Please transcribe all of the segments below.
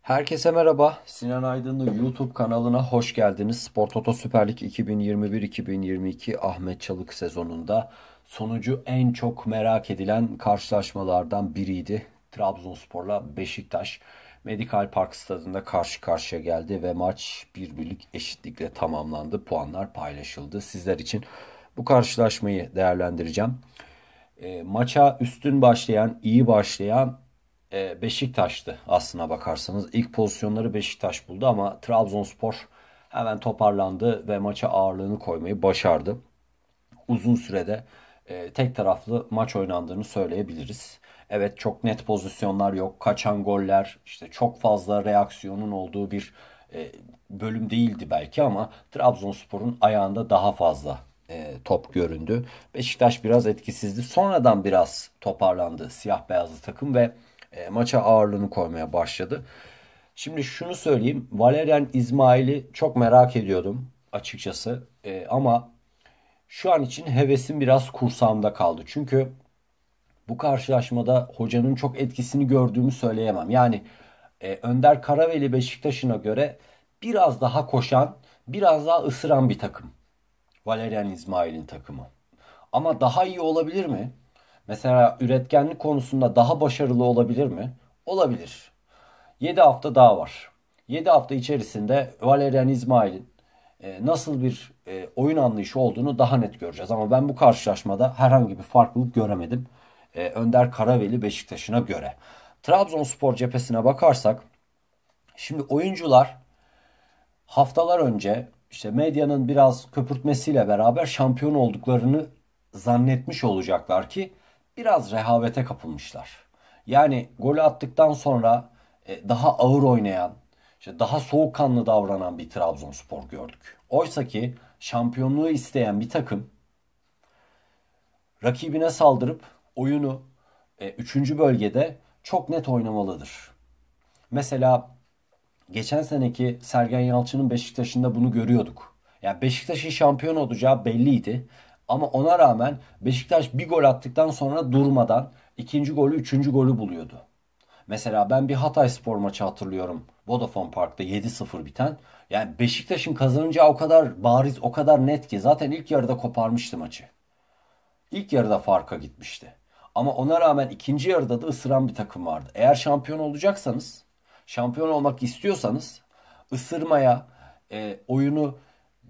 Herkese merhaba. Sinan Aydın'ın YouTube kanalına hoş geldiniz. Spor Toto Süper Lig 2021-2022 Ahmet Çalık sezonunda sonucu en çok merak edilen karşılaşmalardan biriydi. Trabzonspor'la Beşiktaş Medikal Park Stadı'nda karşı karşıya geldi ve maç 1-1'lik eşitlikle tamamlandı. Puanlar paylaşıldı. Sizler için bu karşılaşmayı değerlendireceğim. Maça üstün başlayan, iyi başlayan Beşiktaş'tı aslına bakarsanız. İlk pozisyonları Beşiktaş buldu ama Trabzonspor hemen toparlandı ve maça ağırlığını koymayı başardı. Uzun sürede tek taraflı maç oynandığını söyleyebiliriz. Evet, çok net pozisyonlar yok. Kaçan goller, işte çok fazla reaksiyonun olduğu bir bölüm değildi belki ama Trabzonspor'un ayağında daha fazla top göründü. Beşiktaş biraz etkisizdi. Sonradan biraz toparlandı siyah beyazlı takım ve maça ağırlığını koymaya başladı. Şimdi şunu söyleyeyim. Valerian İsmail'i çok merak ediyordum açıkçası. Ama şu an için hevesim biraz kursağımda kaldı. Çünkü bu karşılaşmada hocanın çok etkisini gördüğümü söyleyemem. Yani Önder Karaveli Beşiktaş'ına göre biraz daha koşan, biraz daha ısıran bir takım. Valerian İsmail'in takımı. Ama daha iyi olabilir mi? Mesela üretkenlik konusunda daha başarılı olabilir mi? Olabilir. 7 hafta daha var. 7 hafta içerisinde Valerian İsmail'in nasıl bir oyun anlayışı olduğunu daha net göreceğiz. Ama ben bu karşılaşmada herhangi bir farklılık göremedim. Önder Karaveli Beşiktaş'ına göre. Trabzonspor cephesine bakarsak, şimdi oyuncular haftalar önce işte medyanın biraz köpürtmesiyle beraber şampiyon olduklarını zannetmiş olacaklar ki biraz rehavete kapılmışlar. Yani golü attıktan sonra daha ağır oynayan, işte daha soğukkanlı davranan bir Trabzonspor gördük. Oysa ki şampiyonluğu isteyen bir takım rakibine saldırıp oyunu 3. bölgede çok net oynamalıdır. Mesela geçen seneki Sergen Yalçın'ın Beşiktaş'ında bunu görüyorduk. Yani Beşiktaş'ın şampiyon olacağı belliydi. Ama ona rağmen Beşiktaş bir gol attıktan sonra durmadan ikinci golü, üçüncü golü buluyordu. Mesela ben bir Hatayspor maçı hatırlıyorum. Vodafone Park'ta 7-0 biten. Yani Beşiktaş'ın kazanacağı o kadar bariz, o kadar net ki zaten ilk yarıda koparmıştı maçı. İlk yarıda farka gitmişti. Ama ona rağmen ikinci yarıda da ısıran bir takım vardı. Eğer şampiyon olacaksanız, şampiyon olmak istiyorsanız ısırmaya, oyunu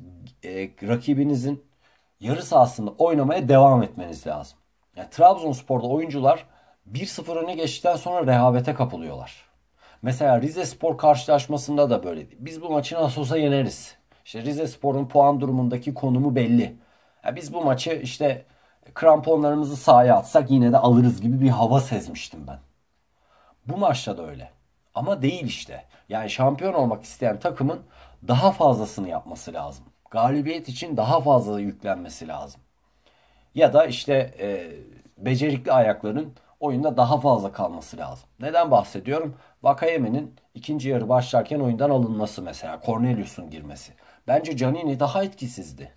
rakibinizin yarı sahasında oynamaya devam etmeniz lazım. Yani Trabzonspor'da oyuncular 1-0 öne geçtikten sonra rehavete kapılıyorlar. Mesela Rizespor karşılaşmasında da böyleydi. Biz bu maçı nasıl olsa yeneriz. İşte Rizespor'un puan durumundaki konumu belli. Ya biz bu maçı işte kramponlarımızı sahaya atsak yine de alırız gibi bir hava sezmiştim ben. Bu maçta da öyle. Ama değil işte. Yani şampiyon olmak isteyen takımın daha fazlasını yapması lazım. Galibiyet için daha fazla yüklenmesi lazım. Ya da işte becerikli ayakların oyunda daha fazla kalması lazım. Neden bahsediyorum? Vakayeme'nin ikinci yarı başlarken oyundan alınması mesela. Cornelius'un girmesi. Bence Canini daha etkisizdi.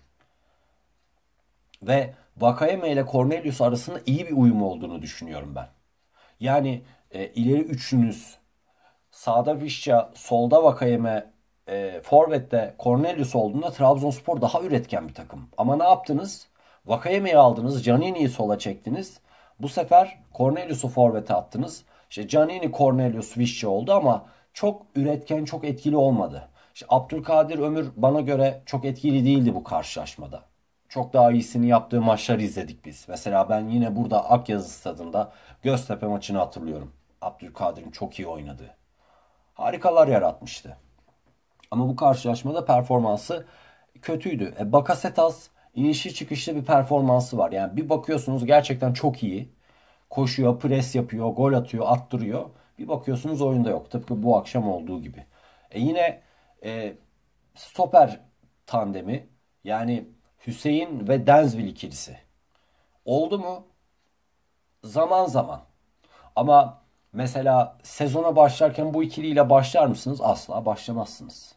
Ve Vakayeme ile Cornelius arasında iyi bir uyum olduğunu düşünüyorum ben. Yani ileri üçlünüz sağda Vişça, solda Vakayeme, forvette Cornelius olduğunda Trabzonspor daha üretken bir takım. Ama ne yaptınız? Vakayeme'yi aldınız, Canini'yi sola çektiniz. Bu sefer Cornelius'u forvete attınız. İşte Canini, Cornelius, Vişça oldu ama çok üretken, çok etkili olmadı. İşte Abdülkadir Ömür bana göre çok etkili değildi bu karşılaşmada. Çok daha iyisini yaptığı maçları izledik biz. Mesela ben yine burada Akyazı Stadı'nda Göztepe maçını hatırlıyorum. Abdülkadir'in çok iyi oynadığı. Harikalar yaratmıştı. Ama bu karşılaşmada performansı kötüydü. Bakasetas inişli çıkışlı bir performansı var. Yani bir bakıyorsunuz gerçekten çok iyi. Koşuyor, pres yapıyor, gol atıyor, attırıyor. Bir bakıyorsunuz oyunda yok. Tıpkı bu akşam olduğu gibi. Yine e, stoper tandemi, yani Hüseyin ve Denzville ikilisi. Oldu mu? Zaman zaman. Ama mesela sezona başlarken bu ikiliyle başlar mısınız? Asla başlamazsınız.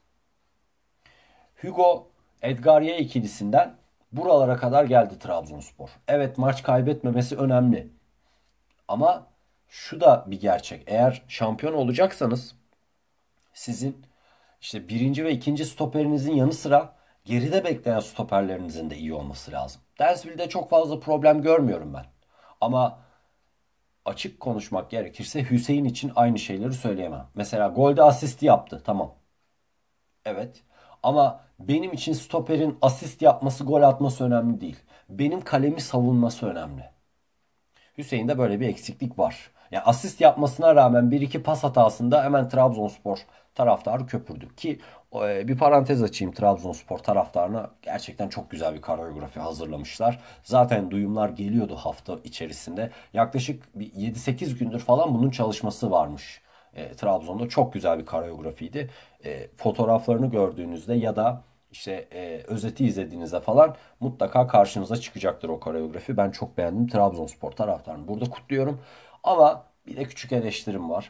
Hugo Edgarye ikilisinden buralara kadar geldi Trabzonspor. Evet, maç kaybetmemesi önemli. Ama şu da bir gerçek. Eğer şampiyon olacaksanız sizin işte birinci ve ikinci stoperinizin yanı sıra geride bekleyen stoperlerinizin de iyi olması lazım. Dansville'de çok fazla problem görmüyorum ben. Ama açık konuşmak gerekirse Hüseyin için aynı şeyleri söyleyemem. Mesela golde asisti yaptı. Tamam. Evet. Ama benim için stoperin asist yapması, gol atması önemli değil. Benim kalemi savunması önemli. Hüseyin'de böyle bir eksiklik var. Yani asist yapmasına rağmen bir iki pas hatasında hemen Trabzonspor taraftarı köpürdü. Ki bir parantez açayım, Trabzonspor taraftarına gerçekten çok güzel bir koreografi hazırlamışlar. Zaten duyumlar geliyordu hafta içerisinde. Yaklaşık bir 7-8 gündür falan bunun çalışması varmış. Trabzon'da çok güzel bir koreografiydi. Fotoğraflarını gördüğünüzde ya da işte özeti izlediğinizde falan mutlaka karşınıza çıkacaktır o koreografi. Ben çok beğendim. Trabzonspor taraftarını burada kutluyorum. Ama bir de küçük eleştirim var.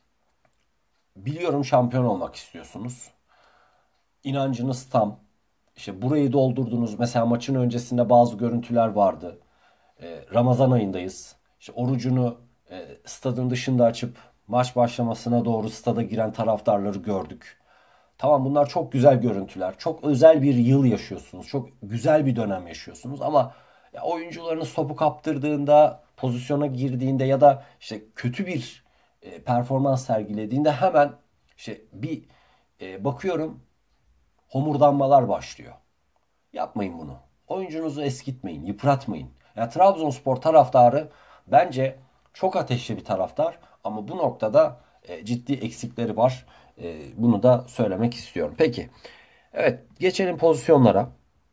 Biliyorum şampiyon olmak istiyorsunuz. İnancınız tam. İşte burayı doldurdunuz. Mesela maçın öncesinde bazı görüntüler vardı. Ramazan ayındayız. İşte orucunu stadın dışında açıp maç başlamasına doğru stada giren taraftarları gördük. Tamam, bunlar çok güzel görüntüler. Çok özel bir yıl yaşıyorsunuz. Çok güzel bir dönem yaşıyorsunuz ama ya oyuncularınız topu kaptırdığında, pozisyona girdiğinde ya da işte kötü bir performans sergilediğinde hemen işte bir bakıyorum homurdanmalar başlıyor. Yapmayın bunu. Oyuncunuzu eskitmeyin, yıpratmayın. Ya Trabzonspor taraftarı bence çok ateşli bir taraftar ama bu noktada ciddi eksikleri var. Bunu da söylemek istiyorum. Peki. Evet, geçelim pozisyonlara.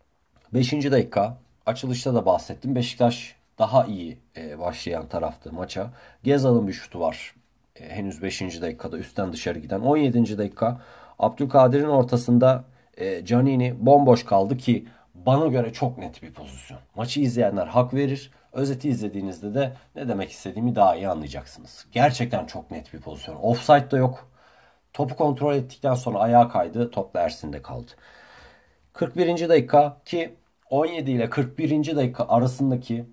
5. dakika. Açılışta da bahsettim. Beşiktaş daha iyi başlayan taraftı maça. Gezal'ın bir şutu var. Henüz 5. dakikada üstten dışarı giden. 17. dakika. Abdülkadir'in ortasında Canini bomboş kaldı ki bana göre çok net bir pozisyon. Maçı izleyenler hak verir. Özeti izlediğinizde de ne demek istediğimi daha iyi anlayacaksınız. Gerçekten çok net bir pozisyon. Offside da yok. Topu kontrol ettikten sonra ayağa kaydı. Top da Ersin'de kaldı. 41. dakika ki 17 ile 41. dakika arasındaki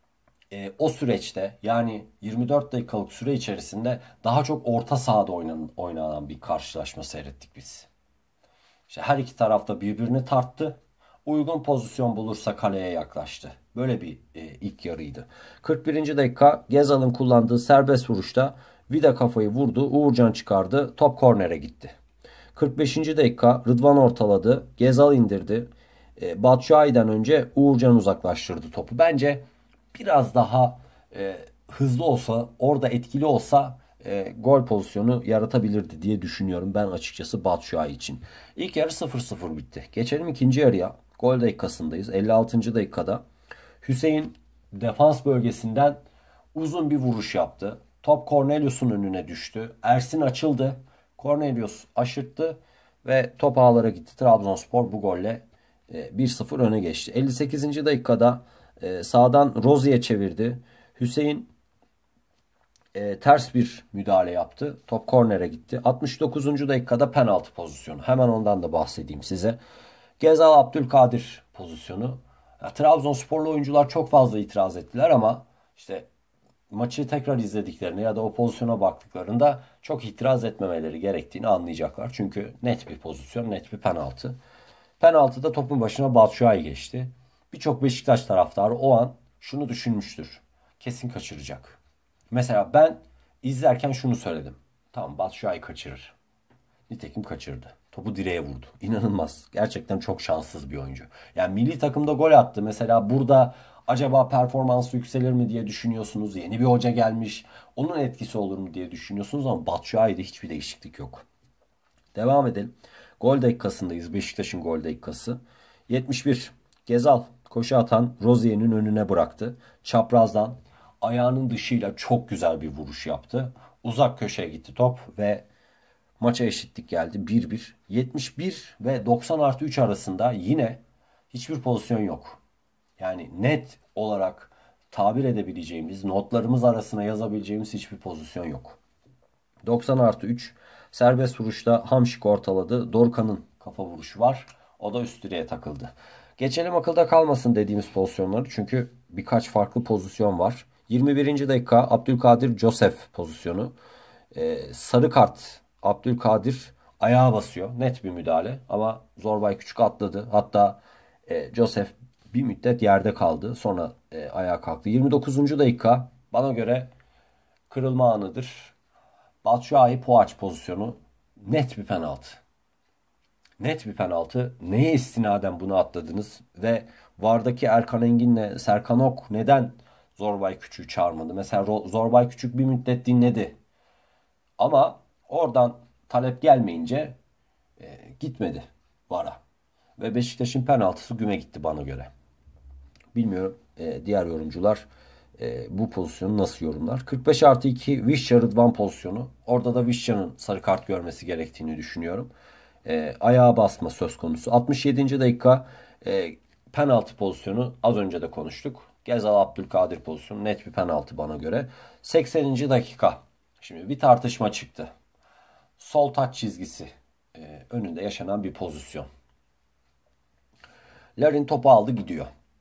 o süreçte, yani 24 dakikalık süre içerisinde daha çok orta sahada oynanan bir karşılaşma seyrettik biz. İşte her iki tarafta birbirini tarttı. Uygun pozisyon bulursa kaleye yaklaştı. Böyle bir ilk yarıydı. 41. dakika Gezal'ın kullandığı serbest vuruşta Vida kafayı vurdu. Uğurcan çıkardı. Top kornere gitti. 45. dakika Rıdvan ortaladı. Gezal indirdi. Batshuayi'den önce Uğurcan uzaklaştırdı topu. Bence biraz daha hızlı olsa, orada etkili olsa gol pozisyonu yaratabilirdi diye düşünüyorum ben açıkçası Batshuayi için. İlk yarı 0-0 bitti. Geçelim ikinci yarıya. Gol dakikasındayız. 56. dakikada Hüseyin defans bölgesinden uzun bir vuruş yaptı. Top Cornelius'un önüne düştü. Ersin açıldı. Cornelius aşırttı ve top ağlara gitti. Trabzonspor bu golle 1-0 öne geçti. 58. dakikada sağdan Rozier'e çevirdi. Hüseyin ters bir müdahale yaptı. Top kornere gitti. 69. dakikada penaltı pozisyonu. Hemen ondan da bahsedeyim size. Gezal Abdülkadir pozisyonu. Ya, Trabzonsporlu oyuncular çok fazla itiraz ettiler ama işte maçı tekrar izlediklerinde ya da o pozisyona baktıklarında çok itiraz etmemeleri gerektiğini anlayacaklar. Çünkü net bir pozisyon, net bir penaltı. Penaltıda topun başına Batshuayi geçti. Birçok Beşiktaş taraftarı o an şunu düşünmüştür. Kesin kaçıracak. Mesela ben izlerken şunu söyledim. Tamam, Batshuayi kaçırır. Nitekim kaçırdı. Topu direğe vurdu. İnanılmaz. Gerçekten çok şanssız bir oyuncu. Yani milli takımda gol attı. Mesela burada acaba performansı yükselir mi diye düşünüyorsunuz. Yeni bir hoca gelmiş. Onun etkisi olur mu diye düşünüyorsunuz ama Batshuayi'de hiçbir değişiklik yok. Devam edelim. Gol dakikasındayız. Beşiktaş'ın gol dakikası. 71. Gezal koşu atan Rozier'in önüne bıraktı. Çaprazdan ayağının dışıyla çok güzel bir vuruş yaptı. Uzak köşeye gitti top ve maça eşitlik geldi 1-1. 71 ve 90+3 arasında yine hiçbir pozisyon yok. Yani net olarak tabir edebileceğimiz, notlarımız arasına yazabileceğimiz hiçbir pozisyon yok. 90+3 serbest vuruşta Hamşik ortaladı. Dorukhan'ın kafa vuruşu var. O da üst direğe takıldı. Geçelim akılda kalmasın dediğimiz pozisyonları. Çünkü birkaç farklı pozisyon var. 21. dakika Abdülkadir Joseph pozisyonu. Sarı kart Abdülkadir Ayağa basıyor. Net bir müdahale. Ama Zorbay Küçük atladı. Hatta Joseph bir müddet yerde kaldı. Sonra ayağa kalktı. 29. dakika bana göre kırılma anıdır. Batshuayi Poğaç pozisyonu net bir penaltı. Net bir penaltı. Neye istinaden bunu atladınız? Ve VAR'daki Erkan Engin'le Serkan Ok neden Zorbay Küçük'ü çağırmadı? Mesela Zorbay Küçük bir müddet dinledi. Ama oradan talep gelmeyince gitmedi VAR'a. Ve Beşiktaş'ın penaltısı güme gitti bana göre. Bilmiyorum diğer yorumcular bu pozisyonu nasıl yorumlar. 45+2 Vişça Rıdvan pozisyonu. Orada da Vişça'nın sarı kart görmesi gerektiğini düşünüyorum. Ayağa basma söz konusu. 67. dakika penaltı pozisyonu az önce de konuştuk. Gezal Abdülkadir pozisyonu net bir penaltı bana göre. 80. dakika. Şimdi bir tartışma çıktı. Sol taç çizgisi önünde yaşanan bir pozisyon. Larin topu aldı gidiyor.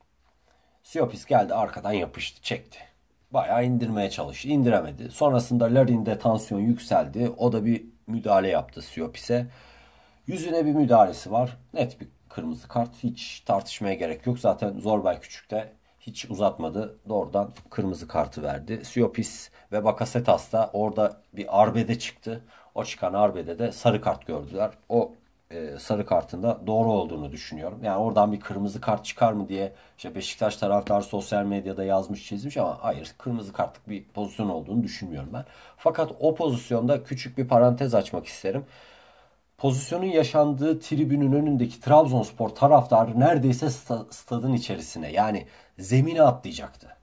Siopis geldi arkadan yapıştı, çekti. Bayağı indirmeye çalıştı. İndiremedi. Sonrasında Larin'de tansiyon yükseldi. O da bir müdahale yaptı Siopis'e. Yüzüne bir müdahalesi var. Net bir kırmızı kart. Hiç tartışmaya gerek yok. Zaten Zorbay Küçük de hiç uzatmadı. Doğrudan kırmızı kartı verdi. Siopis ve Bakasetas da orada bir arbede çıktı. O çıkan arbede de sarı kart gördüler. O sarı kartın da doğru olduğunu düşünüyorum. Yani oradan bir kırmızı kart çıkar mı diye işte Beşiktaş taraftarı sosyal medyada yazmış çizmiş ama hayır, kırmızı kartlık bir pozisyon olduğunu düşünmüyorum ben. Fakat o pozisyonda küçük bir parantez açmak isterim. Pozisyonun yaşandığı tribünün önündeki Trabzonspor taraftarı neredeyse stadın içerisine, yani zemine atlayacaktı.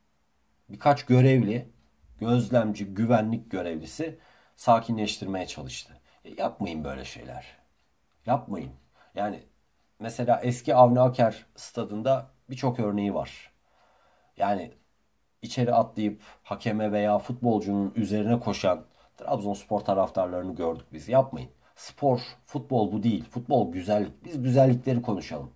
Birkaç görevli, gözlemci, güvenlik görevlisi sakinleştirmeye çalıştı. Yapmayın böyle şeyler. Yapmayın. Yani mesela eski Avni Aker stadında birçok örneği var. Yani içeri atlayıp hakeme veya futbolcunun üzerine koşan Trabzonspor taraftarlarını gördük biz. Yapmayın. Spor, futbol bu değil. Futbol güzellik. Biz güzellikleri konuşalım.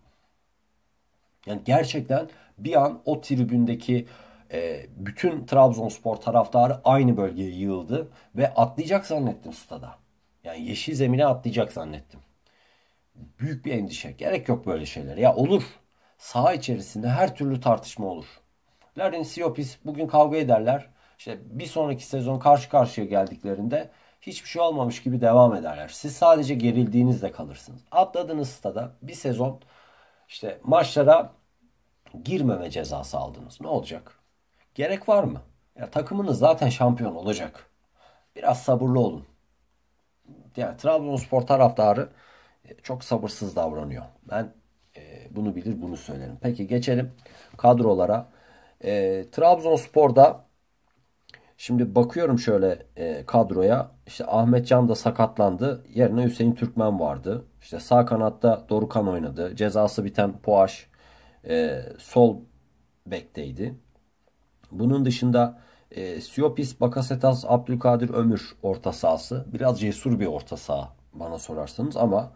Yani gerçekten bir an o tribündeki bütün Trabzonspor taraftarı aynı bölgeye yığıldı ve atlayacak zannettim stada. Yani yeşil zemine atlayacak zannettim. Büyük bir endişe. Gerek yok böyle şeylere. Ya olur. Saha içerisinde her türlü tartışma olur. Larin, Siopis bugün kavga ederler. İşte bir sonraki sezon karşı karşıya geldiklerinde hiçbir şey olmamış gibi devam ederler. Siz sadece gerildiğinizde kalırsınız. Atladınız stada bir sezon işte maçlara girmeme cezası aldınız. Ne olacak? Gerek var mı? Ya takımınız zaten şampiyon olacak. Biraz sabırlı olun. Yani Trabzonspor taraftarı çok sabırsız davranıyor. Ben bunu bilir bunu söylerim. Peki geçelim kadrolara. Trabzonspor'da şimdi bakıyorum şöyle kadroya. İşte Ahmet Can da sakatlandı. Yerine Hüseyin Türkmen vardı. İşte sağ kanatta Dorukhan oynadı. Cezası biten Poğaş sol bekteydi. Bunun dışında Siopis, Bakasetas, Abdülkadir Ömür orta sahası. Biraz cesur bir orta saha bana sorarsanız ama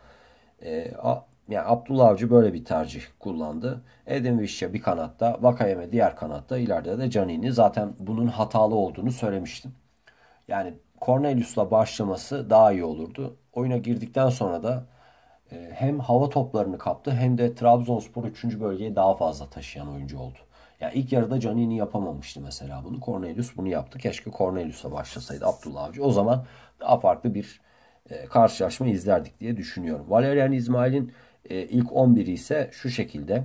yani Abdullah Avcı böyle bir tercih kullandı. Edin Visca bir kanatta, Vakayeme diğer kanatta, ileride de Canini. Zaten bunun hatalı olduğunu söylemiştim. Yani Cornelius'la başlaması daha iyi olurdu. Oyuna girdikten sonra da hem hava toplarını kaptı hem de Trabzonspor 3. bölgeye daha fazla taşıyan oyuncu oldu. Yani ilk yarıda Canini yapamamıştı mesela bunu. Cornelius bunu yaptı. Keşke Cornelius'la başlasaydı Abdullah Avcı. O zaman daha farklı bir karşılaşma izlerdik diye düşünüyorum. Valerian İsmail'in ilk 11'i ise şu şekilde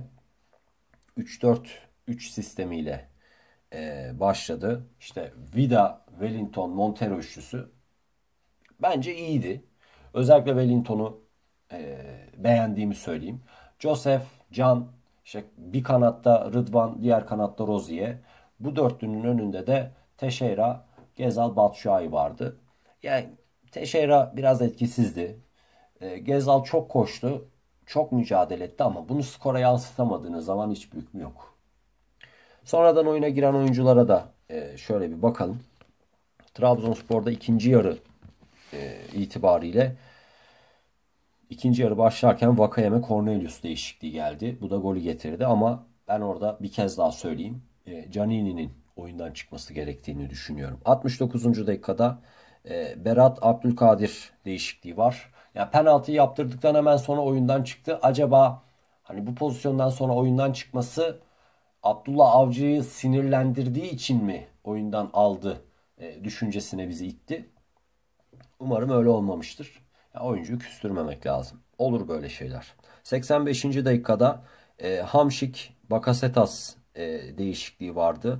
3-4-3 sistemiyle başladı. İşte Vida, Wellington, Montero üçlüsü bence iyiydi. Özellikle Wellington'u beğendiğimi söyleyeyim. Joseph, Can, işte bir kanatta Rıdvan, diğer kanatta Rozier. Bu dörtlünün önünde de Teixeira, Gezal, Batshuayi vardı. Yani Teixeira biraz etkisizdi. Gezal çok koştu, çok mücadele etti ama bunu skora yansıtamadığınız zaman hiçbir hükmü yok. Sonradan oyuna giren oyunculara da şöyle bir bakalım. Trabzonspor'da ikinci yarı itibariyle ikinci yarı başlarken Vakayeme Cornelius değişikliği geldi. Bu da golü getirdi ama ben orada bir kez daha söyleyeyim. Canini'nin oyundan çıkması gerektiğini düşünüyorum. 69. dakikada Berat Abdülkadir değişikliği var. Ya penaltıyı yaptırdıktan hemen sonra oyundan çıktı. Acaba hani bu pozisyondan sonra oyundan çıkması Abdullah Avcı'yı sinirlendirdiği için mi oyundan aldı düşüncesine bizi itti. Umarım öyle olmamıştır. Ya, oyuncuyu küstürmemek lazım. Olur böyle şeyler. 85. dakikada Hamşik Bakasetas değişikliği vardı.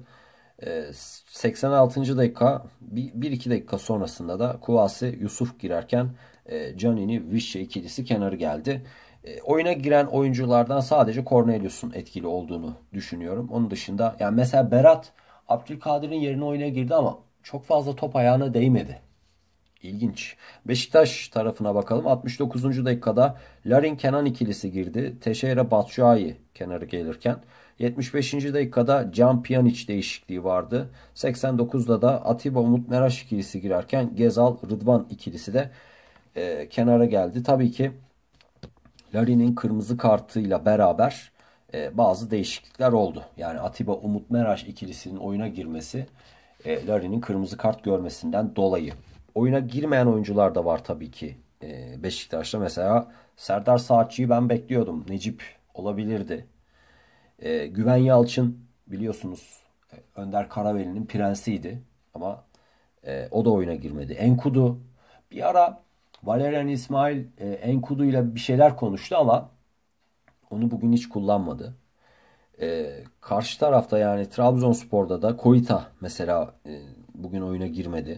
86. dakika 1-2 dakika sonrasında da Kouassi Yusuf girerken Canini Vişça ikilisi kenarı geldi. Oyuna giren oyunculardan sadece Cornelius'un etkili olduğunu düşünüyorum. Onun dışında yani mesela Berat Abdülkadir'in yerine oyuna girdi ama çok fazla top ayağına değmedi. İlginç. Beşiktaş tarafına bakalım. 69. dakikada Larin Kenan ikilisi girdi. Teixeira Batshuayi kenarı gelirken. 75. dakikada Can Pjanic değişikliği vardı. 89'da da Atiba Umut Meraş ikilisi girerken Gezal Rıdvan ikilisi de kenara geldi. Tabii ki Larin'in kırmızı kartıyla beraber bazı değişiklikler oldu. Yani Atiba Umut Meraş ikilisinin oyuna girmesi Larin'in kırmızı kart görmesinden dolayı. Oyuna girmeyen oyuncular da var tabii ki. Beşiktaş'ta mesela Serdar Saatçı'yı ben bekliyordum. Necip olabilirdi. Güven Yalçın biliyorsunuz Önder Karaveli'nin prensiydi. Ama o da oyuna girmedi. Enkudu bir ara Valerian İsmail Enkudu ile bir şeyler konuştu ama onu bugün hiç kullanmadı. Karşı tarafta yani Trabzonspor'da da Koita mesela bugün oyuna girmedi.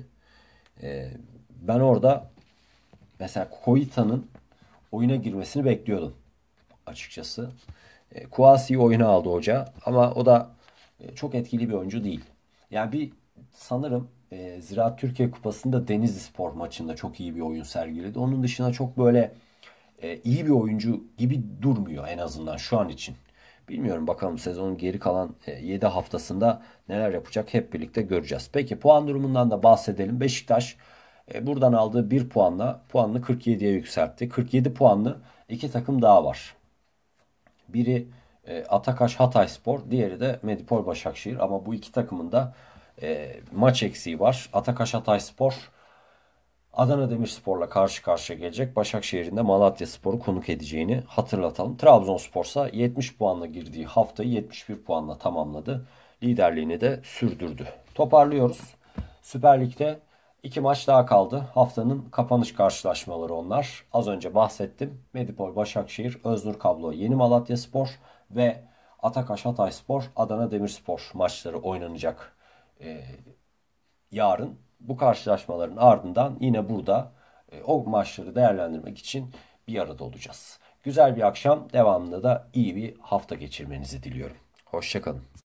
Ben orada mesela Koita'nın oyuna girmesini bekliyordum açıkçası. Kouassi'yi oyuna aldı hoca ama o da çok etkili bir oyuncu değil. Yani bir sanırım Ziraat Türkiye Kupası'nda Denizlispor maçında çok iyi bir oyun sergiledi. Onun dışında çok böyle iyi bir oyuncu gibi durmuyor en azından şu an için. Bilmiyorum bakalım sezonun geri kalan 7 haftasında neler yapacak hep birlikte göreceğiz. Peki puan durumundan da bahsedelim. Beşiktaş buradan aldığı 1 puanla puanını 47'ye yükseltti. 47 puanlı iki takım daha var. Biri Atakaş Hatayspor, diğeri de Medipol Başakşehir. Ama bu iki takımın da maç eksiği var. Atakaş Hatayspor Adana Demirspor'la karşı karşıya gelecek. Başakşehir'in de Malatyaspor'u konuk edeceğini hatırlatalım. Trabzonspor ise 70 puanla girdiği haftayı 71 puanla tamamladı. Liderliğini de sürdürdü. Toparlıyoruz. Süper Lig'de 2 maç daha kaldı. Haftanın kapanış karşılaşmaları onlar. Az önce bahsettim. Medipol Başakşehir, Öznur Kablo Yeni Malatyaspor ve Atakaş Hatayspor Adana Demirspor maçları oynanacak yarın. Bu karşılaşmaların ardından yine burada o maçları değerlendirmek için bir arada olacağız. Güzel bir akşam, devamında da iyi bir hafta geçirmenizi diliyorum. Hoşça kalın.